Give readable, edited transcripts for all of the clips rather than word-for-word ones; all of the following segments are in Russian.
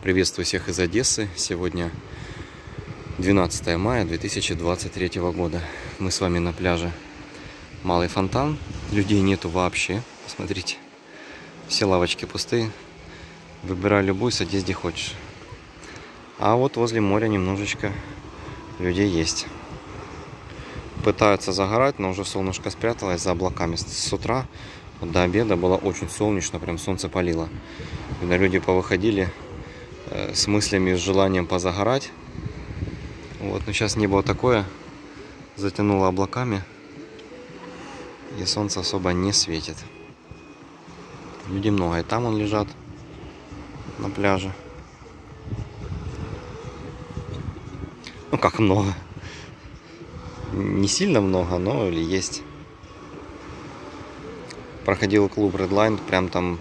Приветствую всех из Одессы. Сегодня 12 мая 2023 года. Мы с вами на пляже Малый Фонтан. Людей нету вообще. Посмотрите. Все лавочки пустые. Выбирай любую, садись где хочешь. А вот возле моря немножечко людей есть. Пытаются загорать, но уже солнышко спряталось за облаками. С утра до обеда было очень солнечно, прям солнце палило. Когда люди повыходили с мыслями, с желанием позагорать. Вот, но сейчас небо такое, затянуло облаками, и солнце особо не светит. Людей много, и там он лежат на пляже. Ну как много? Не сильно много, но есть. Проходил клуб Redline, прям там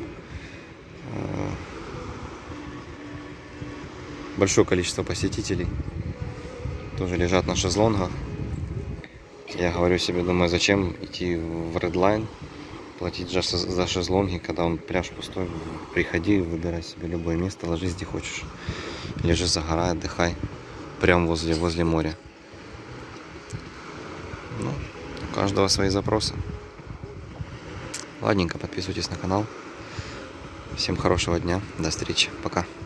большое количество посетителей. Тоже лежат на шезлонгах. Я говорю себе, думаю, зачем идти в Redline, платить за шезлонги, когда он пляж пустой. Приходи, выбирай себе любое место, ложись где хочешь. Лежи, загорай, отдыхай. Прям возле моря. Ну, у каждого свои запросы. Ладненько, подписывайтесь на канал. Всем хорошего дня. До встречи. Пока.